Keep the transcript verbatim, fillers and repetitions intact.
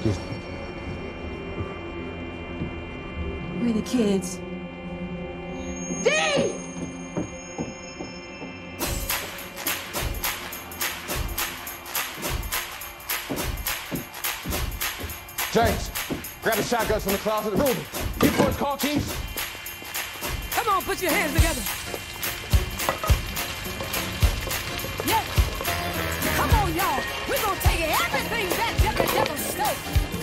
Where are the kids? Dee! James, grab the shotguns from the closet. Ruben, you boys call keys? Come on, put your hands together. Yeah. Come on, y'all. We're gonna take everything that Jeffrey Devil stole.